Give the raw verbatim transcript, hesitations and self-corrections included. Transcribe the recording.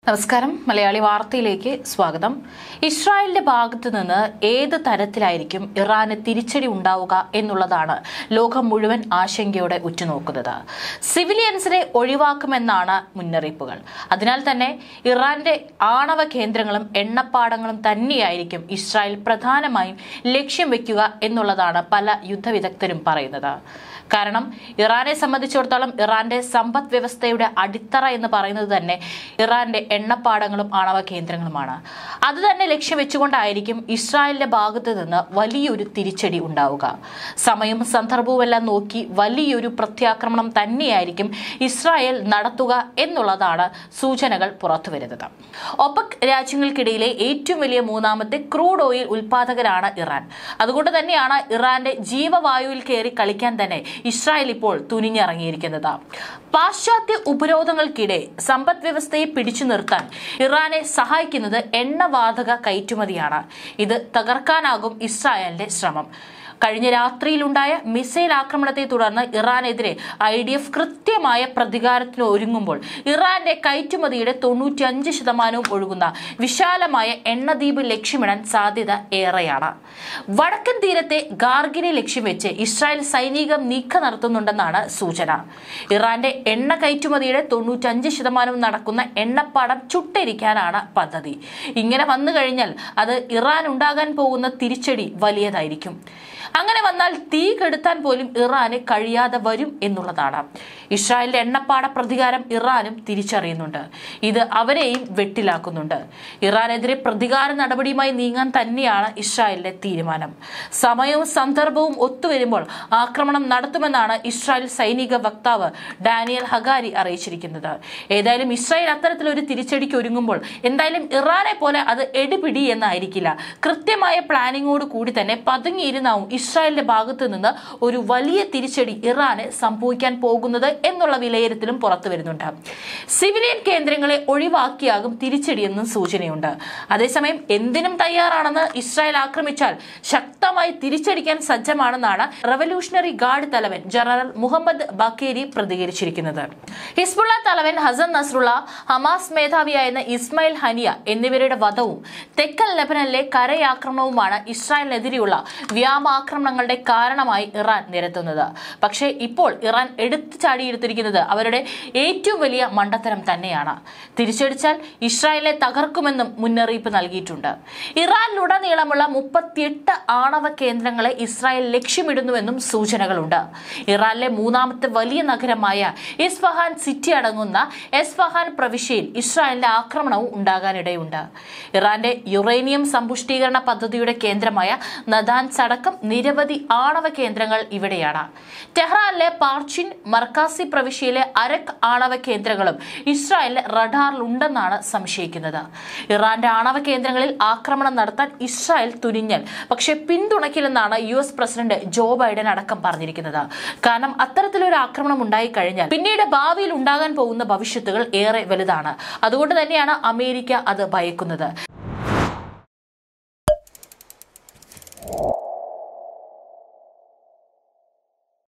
നമസ്കാരം മലയാളി വാർത്തയിലേക്ക് സ്വാഗതം. ഇസ്രായേലിന്റെ ഭാഗത്തു നിന്ന് ഏത് തരത്തിലായിരിക്കും ഇറാന് തിരിച്ചടി ഉണ്ടാവുക എന്നുള്ളതാണ് ലോകം മുഴുവൻ ആശങ്കയോടെ ഉറ്റുനോക്കുന്നത്. സിവിലിയൻസിനെ ഒഴിവാക്കുമെന്നാണ് മുന്നറിയിപ്പുകൾ. അതിനാൽ തന്നെ ഇറാന്റെ ആണവ കേന്ദ്രങ്ങളും എണ്ണപ്പാടങ്ങളും തന്നെയായിരിക്കും ഇസ്രായേൽ പ്രധാനമായും ലക്ഷ്യം വെക്കുക എന്നുള്ളതാണ് പല യുദ്ധവിദഗ്ധരും പറയുന്നത്. കാരണം ഇറാനെ സംബന്ധിച്ചിടത്തോളം ഇറാന്റെ സമ്പദ് വ്യവസ്ഥയുടെ അടിത്തറ എന്ന് പറയുന്നത് തന്നെ ഇറാന്റെ എണ്ണപ്പാടങ്ങളും ആണവ കേന്ദ്രങ്ങളുമാണ്. അത് തന്നെ ലക്ഷ്യം വെച്ചുകൊണ്ടായിരിക്കും ഇസ്രായേലിന്റെ ഭാഗത്ത് നിന്ന് വലിയൊരു തിരിച്ചടി ഉണ്ടാവുക. സമയവും സന്ദർഭവുമെല്ലാം നോക്കി വലിയൊരു പ്രത്യാക്രമണം തന്നെയായിരിക്കും ഇസ്രായേൽ നടത്തുക എന്നുള്ളതാണ് സൂചനകൾ പുറത്തുവരുന്നത്. ഒപെക് രാജ്യങ്ങൾക്കിടയിലെ ഏറ്റവും വലിയ മൂന്നാമത്തെ ക്രൂഡ് ഓയിൽ ഉൽപാദകരാണ് ഇറാൻ. അതുകൊണ്ട് തന്നെയാണ് ഇറാന്റെ ജീവവായുവിൽ കയറി കളിക്കാൻ തന്നെ ഇസ്രായേൽ ഇപ്പോൾ തുനിഞ്ഞിറങ്ങിയിരിക്കുന്നത്. പാശ്ചാത്യ ഉപരോധങ്ങൾക്കിടെ സമ്പദ് വ്യവസ്ഥയെ പിടിച്ചു നിർത്താൻ ഇറാനെ സഹായിക്കുന്നത് എണ്ണവാതക കയറ്റുമതിയാണ്. ഇത് തകർക്കാനാകും ഇസ്രായേലിന്റെ ശ്രമം. കഴിഞ്ഞ രാത്രിയിലുണ്ടായ മിസൈൽ ആക്രമണത്തെ തുടർന്ന് ഇറാനെതിരെ ഐ ഡി എഫ് കൃത്യമായ പ്രതികാരത്തിന് ഒരുങ്ങുമ്പോൾ ഇറാന്റെ കയറ്റുമതിയുടെ തൊണ്ണൂറ്റി അഞ്ച് ശതമാനവും ഒഴുകുന്ന വിശാലമായ എണ്ണദ്വീപ് ലക്ഷ്യമിടാൻ സാധ്യത ഏറെയാണ്. വടക്കൻ തീരത്തെ ഗാർഗിനെ ലക്ഷ്യം വെച്ച് ഇസ്രായേൽ സൈനിക നീക്കം നടത്തുന്നുണ്ടെന്നാണ് സൂചന. ഇറാന്റെ എണ്ണ കയറ്റുമതിയുടെ തൊണ്ണൂറ്റി അഞ്ച് ശതമാനവും നടക്കുന്ന എണ്ണപ്പാടം ചുട്ടരിക്കാനാണ് പദ്ധതി. ഇങ്ങനെ വന്നു കഴിഞ്ഞാൽ അത് ഇറാൻ ഉണ്ടാകാൻ പോകുന്ന തിരിച്ചടി വലിയതായിരിക്കും. അങ്ങനെ വന്നാൽ തീ കെടുത്താൻ പോലും ഇറാന് കഴിയാതെ വരും എന്നുള്ളതാണ്. ഇസ്രായേലിന്റെ എണ്ണപ്പാട പ്രതികാരം ഇറാനും തിരിച്ചറിയുന്നുണ്ട്. ഇത് അവരെയും വെട്ടിലാക്കുന്നുണ്ട്. ഇറാനെതിരെ പ്രതികാര നടപടിയുമായി നീങ്ങാൻ തന്നെയാണ് ഇസ്രായേലിന്റെ തീരുമാനം. സമയവും സന്ദർഭവും ഒത്തുവരുമ്പോൾ ആക്രമണം നടത്തുമെന്നാണ് ഇസ്രായേൽ സൈനിക വക്താവ് ഡാനിയൽ ഹഗാരി അറിയിച്ചിരിക്കുന്നത്. ഏതായാലും ഇസ്രായേൽ അത്തരത്തിലൊരു തിരിച്ചടിക്ക് ഒരുങ്ങുമ്പോൾ എന്തായാലും ഇറാനെ പോലെ അത് എടുപിടി എന്നായിരിക്കില്ല. കൃത്യമായ പ്ലാനിങ്ങോട് കൂടി തന്നെ പതുങ്ങിയിരുന്നാവും ഇസ്രായേലിന്റെ ഭാഗത്തു നിന്ന് ഒരു വലിയ തിരിച്ചടി ഇറാന് സംഭവിക്കാൻ പോകുന്നത് എന്നുള്ള വിലയിരുത്തലും പുറത്തു വരുന്നുണ്ട്. സിവിലിയൻ കേന്ദ്രങ്ങളെ ഒഴിവാക്കിയാകും തിരിച്ചടിയെന്നും സൂചനയുണ്ട്. അതേസമയം എന്തിനും തയ്യാറാണെന്ന് ഇസ്രായേൽ ആക്രമിച്ചാൽ ശക്തമായി തിരിച്ചടിക്കാൻ സജ്ജമാണെന്നാണ് റവല്യൂഷണറി ഗാർഡ് തലവൻ ജനറൽ മുഹമ്മദ് ബഖേരി പ്രതികരിച്ചിരിക്കുന്നത്. ഹിസ്ബുള്ള തലവൻ ഹസൻ നസ്രുള്ള, ഹമാസ് മേധാവിയായിരുന്ന ഇസ്മായിൽ ഹനിയ എന്നിവരുടെ വധവും തെക്കൻ ലെബനനിലെ കരയാക്രമണവുമാണ് ഇസ്രായേലിനെതിരെയുള്ള വ്യോമാക്രമണങ്ങളുടെ കാരണമായി ഇറാൻ നിരത്തുന്നത്. പക്ഷേ ഇപ്പോൾ ഇറാൻ എടുത്തു ചാടിയെടുത്തിരിക്കുന്നത് അവരുടെ ഏറ്റവും വലിയ മണ്ടത്തരം തന്നെയാണ്. തിരിച്ചടിച്ചാൽ ഇസ്രായേലിനെ തകർക്കുമെന്നും മുന്നറിയിപ്പ് നൽകിയിട്ടുണ്ട്. ഇറാനിലുടനീളമുള്ള മുപ്പത്തിയെട്ട് ആണവ കേന്ദ്രങ്ങളെ ഇസ്രായേൽ ലക്ഷ്യമിടുന്നുവെന്നും സൂചനകളുണ്ട്. ഇറാനിലെ മൂന്നാമത്തെ വലിയ നഗരമായ ഇസ്ഫഹാൻ സിറ്റി അടങ്ങുന്ന എസ്ഫഹാൻ പ്രവിശ്യയിൽ ഇസ്രായേലിന്റെ ആക്രമണവും ഉണ്ടാകാനിടയുണ്ട്. ഇറാന്റെ യുറേനിയം സമ്പുഷ്ടീകരണ പദ്ധതിയുടെ കേന്ദ്രമായ നദാൻസ് അടക്കം നിരവധി ആണവ കേന്ദ്രങ്ങൾ ഇവിടെയാണ്. ടെഹ്റാനിലെ പാർച്ചിൻ, മർക്കാസി പ്രവിശ്യയിലെ അരക് ആണവ കേന്ദ്രങ്ങളും ഇസ്രായേലിന്റെ റഡാറിലുണ്ടെന്നാണ് സംശയിക്കുന്നത്. ഇറാന്റെ ആണവ കേന്ദ്രങ്ങളിൽ ആക്രമണം നടത്താൻ ഇസ്രായേൽ തുനിഞ്ഞാൽ പക്ഷെ പിന്തുണയ്ക്കില്ലെന്നാണ് U S president Joe Biden അടക്കം പറഞ്ഞിരിക്കുന്നത്. കാരണം അത്തരത്തിലൊരു ആക്രമണം ഉണ്ടായി കഴിഞ്ഞാൽ പിന്നീട് ഭാവിയിൽ ഉണ്ടാകാൻ പോകുന്ന ഭവിഷ്യത്തുകൾ ഏറെ വലുതാണ്. അതുകൊണ്ട് തന്നെയാണ് അമേരിക്ക അത് ഭയക്കുന്നത്.